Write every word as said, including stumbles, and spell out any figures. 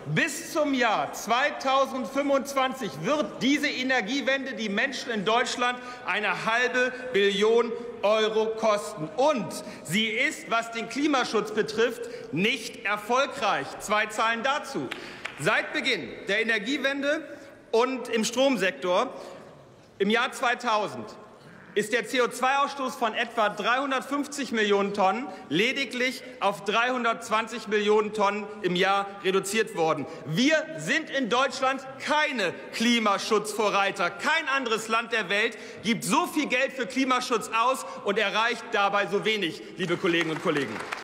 Bis zum Jahr zweitausendfünfundzwanzig wird diese Energiewende die Menschen in Deutschland eine halbe Billion Euro kosten. Und sie ist, was den Klimaschutz betrifft, nicht erfolgreich. Zwei Zahlen dazu. Seit Beginn der Energiewende und im Stromsektor im Jahr zweitausend ist der C O zwei Ausstoß von etwa dreihundertfünfzig Millionen Tonnen lediglich auf dreihundertzwanzig Millionen Tonnen im Jahr reduziert worden. Wir sind in Deutschland keine Klimaschutzvorreiter. Kein anderes Land der Welt gibt so viel Geld für Klimaschutz aus und erreicht dabei so wenig, liebe Kolleginnen und Kollegen.